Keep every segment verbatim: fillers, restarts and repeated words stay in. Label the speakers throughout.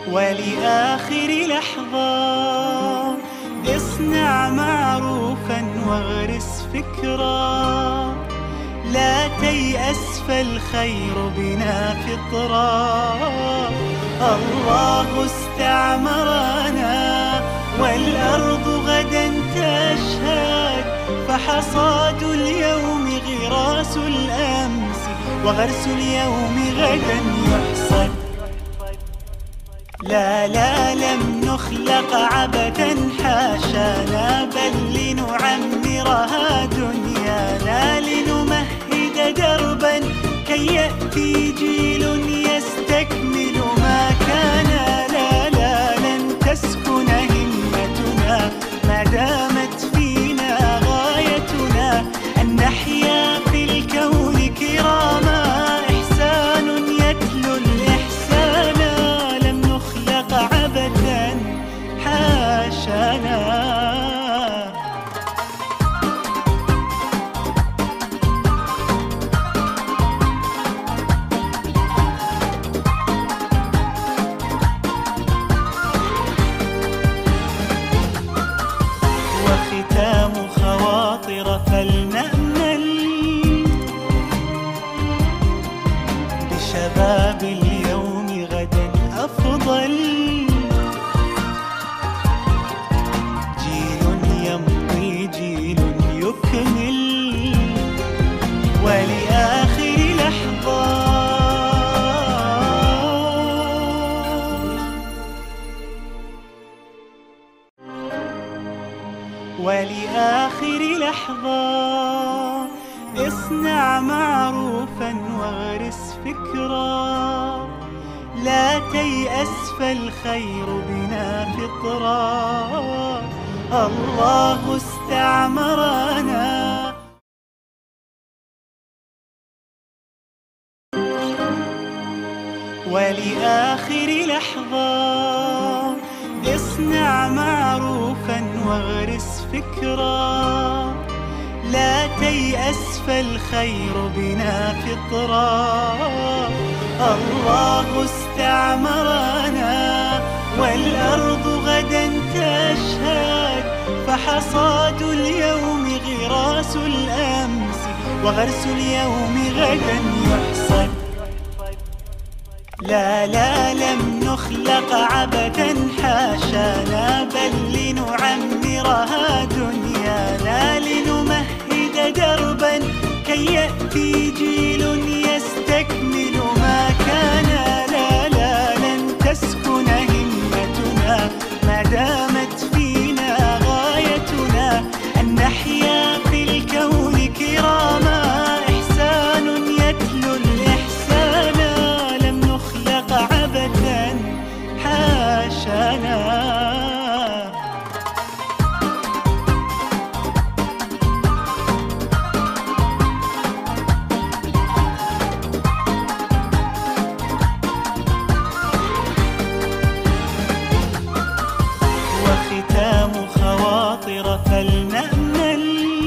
Speaker 1: ولآخر لحظة اصنع معروفا واغرس فكرا، لا تيأس فالخير بنا فطرا. الله استعمرنا والأرض غدا تشهد، فحصاد اليوم غراس الأمس وغرس اليوم غدا يحصد. لا لا لم نخلق عبثا حاشانا، بل لنعمرها دنيانا، لنمهد دربا كي يأتي جيل يستكمل ما كان. لا لا لن تسكن همتنا ما دامت فينا غايتنا، أن نحيا في الكون كراما، إحسان يتلو الإحسان، لم نخلق عبثا حاشانا. وختام خواطر فلنأمل بشباب اليوم غدا أفضل، جيل يمضي جيل يكمل، ولآخر لحظة ولآخر لحظة اصنع معروفا واغرس فكرا، لا تيأس فالخير بنا فطرا. الله استعمرنا ولآخر لحظة اصنع معروفا واغرس فكرا، لا تيأس فالخير بنا فطرا. الله استعمرنا والأرض غدا تشهد، فحصاد اليوم غراس الأمس وغرس اليوم غدا يحصد. لا لا لم نخلق عبثا حاشانا، بل لنعمرها دنيانا، لنمهد دربا كي يأتي جيل يستكمل ما كان. لا لا لن تسكن همتنا ما دامت فينا غايتنا، أن نحيا في الكون كراما، إحسان يتلو الإحسان، لم نخلق عبثا حاشانا. وختام خواطر فلنأمل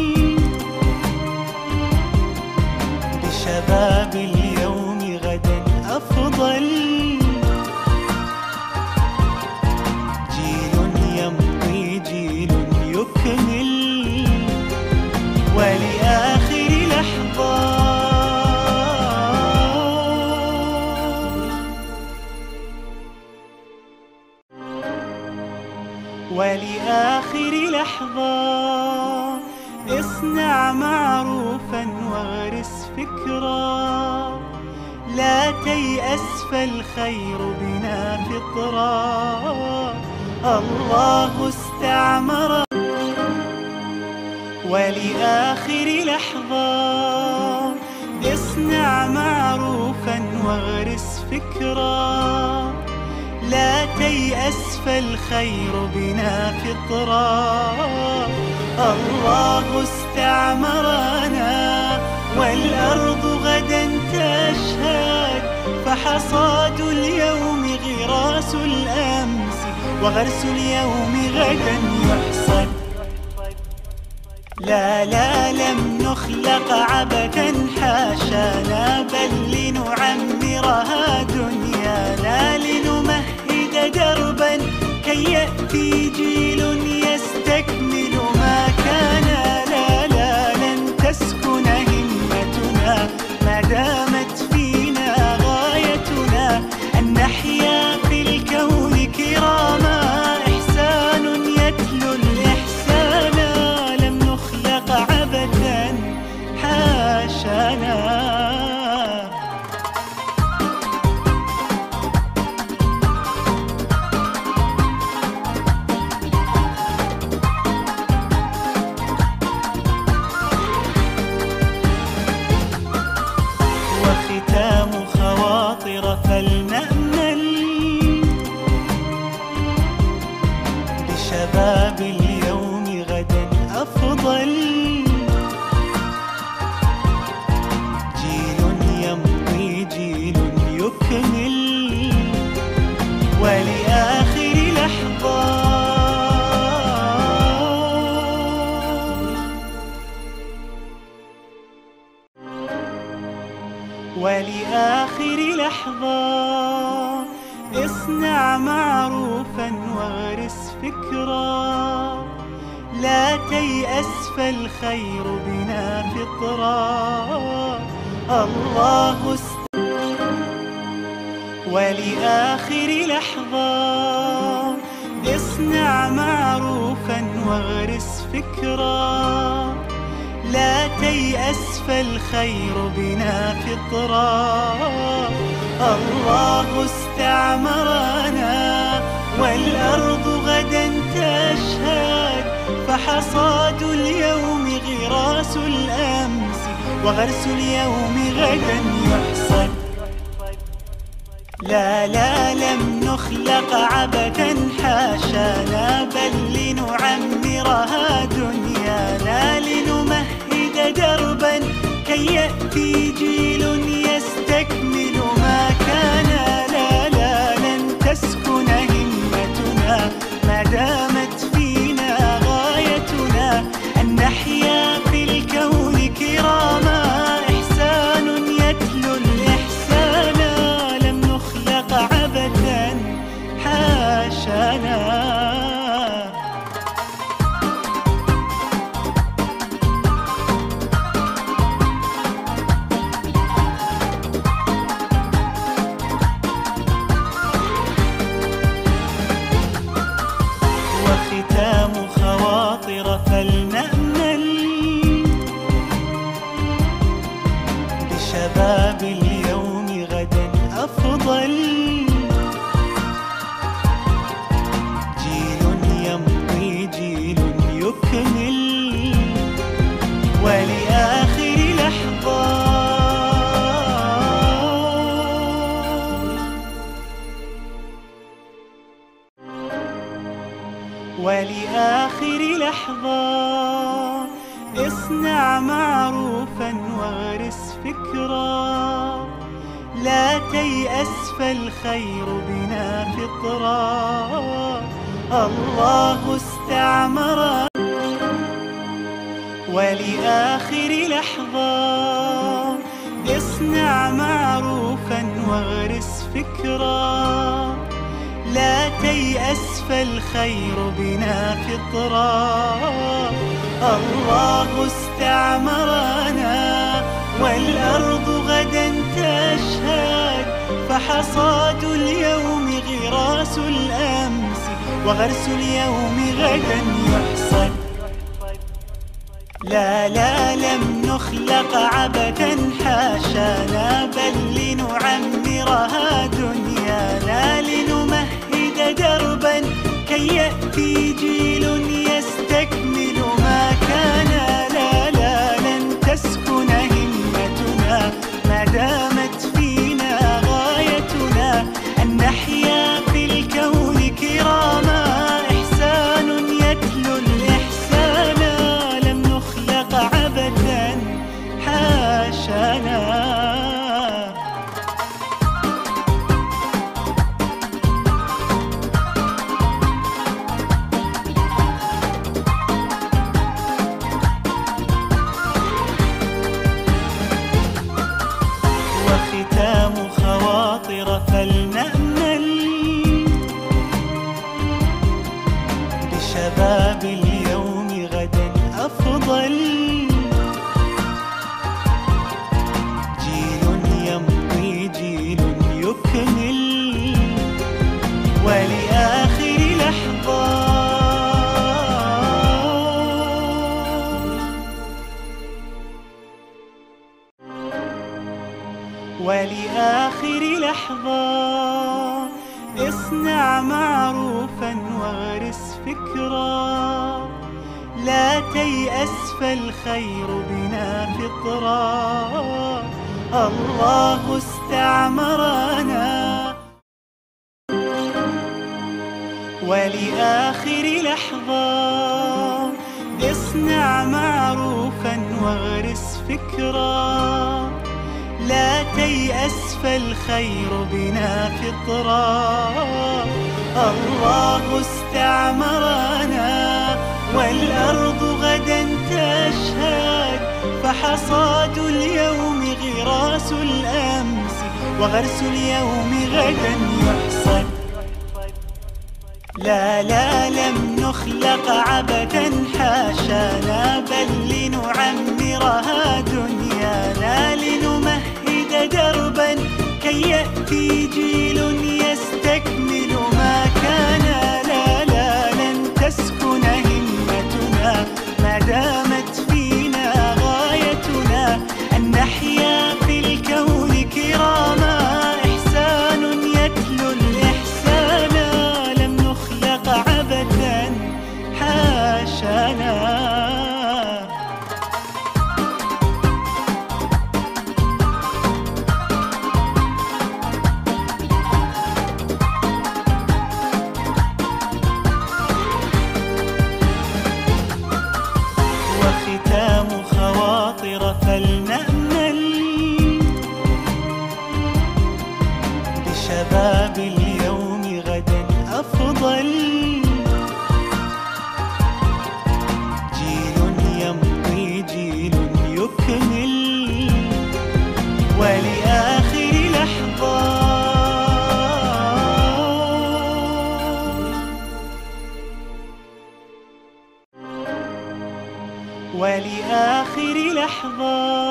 Speaker 1: بشباب اليوم غدا أفضل، جيل يمضي جيل يكمل، ولآخر لحظة ولآخر لحظة اصنع معروفا واغرس فكرا، لا تيأس فالخير بنا فطرا. الله استعمر ولآخر لحظة اصنع معروفا واغرس فكرا، لا تيأس فالخير بنا فطرا. الله استعمرنا والأرض غدا تشهد، فحصاد اليوم غراس الأمس وغرس اليوم غدا يحصد. لا لا لم نخلق عبثا حاشانا، بل لنعمرها دنيانا، لنمهد ولآخر لحظة ولآخر لحظة اصنع معروفا واغرس فكرا، لا تيأس فالخير بنا فطرا. الله است ولآخر لحظة اصنع معروفا واغرس فكرا، لا تيأس فالخير بنا فطرا. الله استعمرنا والأرض غدا تشهد، فحصاد اليوم غراس الأمس وغرس اليوم غدا يحصد. لا لا لم نخلق عبثا حاشانا، بل لنعمرها دنيانا، لنمهد دربا كي يأتي جيل يستكمل ما كان. لا لا لن تسكن همتنا ما دامت فينا غايتنا، أن نحيا في الكون كراما، إحسان يتلو الإحسان، لم نخلق عبثا حاشانا. وختام خواطر فلنأمل بشباب اليوم غدا أفضل، جيل يمضي جيل يكمل ولآخر لحظة ولآخر لحظة اصنع معروفا واغرس فكرا، لا تيأس فالخير بنا فطرا. الله استعمرنا ولآخر لحظة اصنع معروفا واغرس فكرا، لا تيأس فالخير بنا فطرا. الله استعمرنا والأرض غدا تشهد، فحصاد اليوم غراس الأمس وغرس اليوم غدا يحصد. لا لا لم نخلق عبثا حاشانا، بل لنعمرها دنيانا، لنمهد دربا كي يأتي جيل يستكمل ما كان. لا لا لن تسكن همتنا ما دامت فينا غايتنا، أن نحيا في الكون كراما، إحسان يتلو الإحسان، لم نخلق عبثا حاشانا. وختام خواطر فلنأمل بشباب اليوم غدا أفضل، جيل يمضي جيل يكمل ولآخر لحظة ولآخر لحظة اصنع معروفا واغرس فكرا، لا تيأس فالخير بنا فطرا. الله استعمرنا ولآخر لحظة اصنع معروفا واغرس فكرا، لا تيأس فالخير بنا فطرا. الله استعمرنا والأرض غدا تشهد، فحصاد اليوم غراس الأمس وغرس اليوم غدا يحصد. لا لا لم نخلق عبثا حاشانا، بل لنعمرها دنيانا، لنمهد دربا كي يأتي جيل يستكمل ما كان. لا لا لن تسكن همتنا ما دامت فينا غايتنا، أن نحيا في الكون كراما، إحسان يتلو الإحسان، لم نخلق عبثا حاشانا. وختام خواطر فلنأمل بشباب اليوم غدا أفضل، جيل يمضي جيل يكمل ولآخر لحظة. ولآخر لحظة